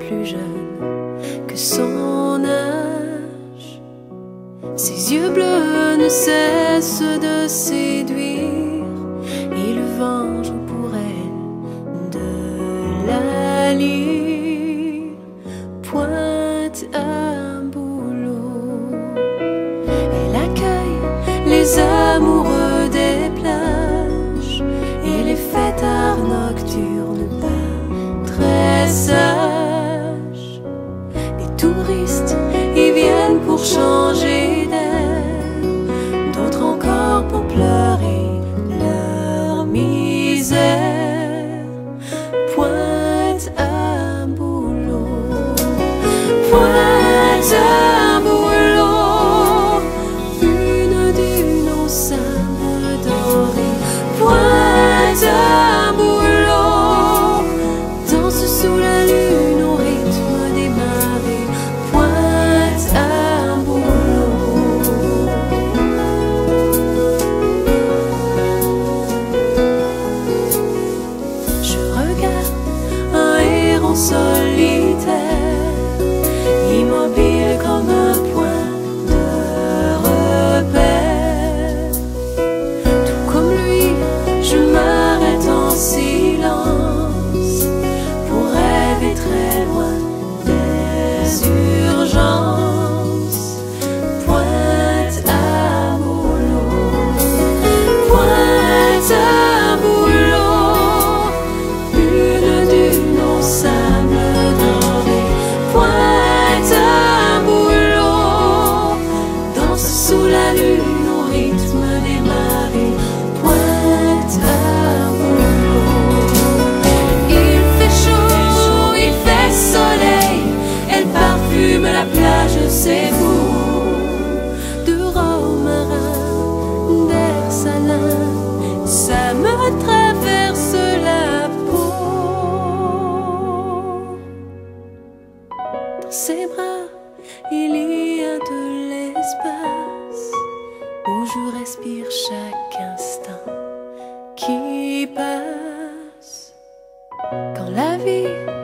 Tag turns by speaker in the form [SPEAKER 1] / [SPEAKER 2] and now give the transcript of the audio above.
[SPEAKER 1] plus jeune que son âge. Ses yeux bleus ne cessent de séduire, et le vent joue pour elle de la lyre. Pointe à Bouleau, elle accueille les amoureux des plages et les fêtards nocturnes pas très sages. Des touristes y viennent pour changer d'air, d'autres encore pour pleurer leur misère. Pointe à Bouleau, Pointe à Bouleau, une dune au sable doré. Pointe à Bouleau, danse sous la lune au rythme des marées. Pointe à Bouleau. Je regarde un héron solitaire, immobile comme un point de repère. Tout comme lui, je m'arrête en silence pour rêver très loin des urgences. Pointe à Bouleau, Pointe à Bouleau, une dune au sable doré. Pointe à Bouleau, danse sous la lune au rythme des marées. Pointe à Bouleau, il fait chaud, il fait soleil, elle parfume la plage, c'est beau. De romarin, d'air salin, ça me traverse la peau. Dans ses bras, il y a de l'espace où je respire chaque instant qui passe. Quand la vie